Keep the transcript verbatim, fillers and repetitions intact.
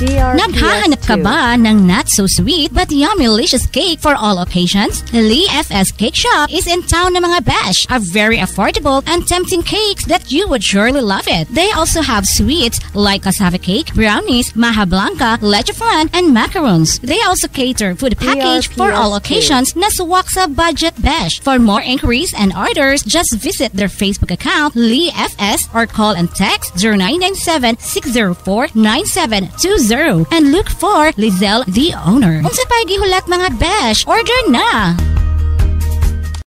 D R P S Naghahanap ka ba ng not so sweet but yummy-licious cake for all occasions? Lee F S Cake Shop is in town na mga besh. A very affordable and tempting cakes that you would surely love it. They also have sweets like cassava cake, brownies, maja blanca, leche flan, and macarons. They also cater food package for all occasions na suwak sa budget besh. For more inquiries and orders, just visit their Facebook account, Lee F S, or call and text zero nine nine seven, six zero four, nine seven two zero and look for Lizelle, the owner. Kung sa pagihulat mga besh, order na!